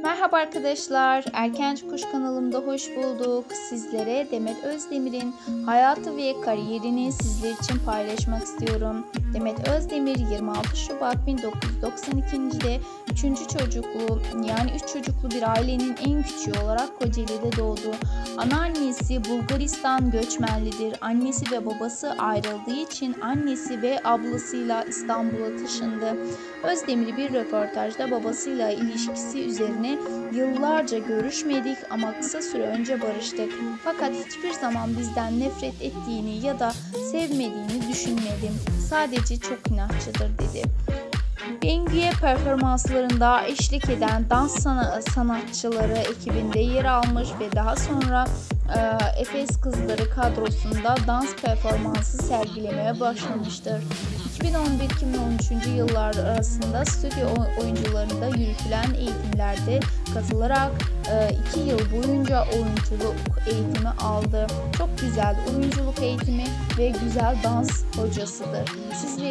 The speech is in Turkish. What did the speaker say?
Merhaba arkadaşlar, Erkenci Kuş kanalımda hoş bulduk. Sizlere Demet Özdemir'in hayatı ve kariyerini sizler için paylaşmak istiyorum. Demet Özdemir 26 Şubat 1992'de 3. çocuklu yani 3 çocuklu bir ailenin en küçüğü olarak Kocaeli'de doğdu. Anneannesi Bulgaristan göçmenlidir. Annesi ve babası ayrıldığı için annesi ve ablasıyla İstanbul'a taşındı. Özdemir bir röportajda babasıyla ilişkisi üzerine "Yıllarca görüşmedik ama kısa süre önce barıştık. Fakat hiçbir zaman bizden nefret ettiğini ya da sevmediğini düşünmedim. Sadece çok inatçıdır" dedi. Bengi'ye performanslarında eşlik eden dans sanatçıları ekibinde yer almış ve daha sonra Efes Kızları kadrosunda dans performansı sergilemeye başlamıştır. 2011-2013 yıllar arasında stüdyo oyuncularında yürütülen eğitimlerde katılarak 2 yıl boyunca oyunculuk eğitimi aldı. Çok güzel oyunculuk eğitimi ve güzel dans hocasıdır. Sizler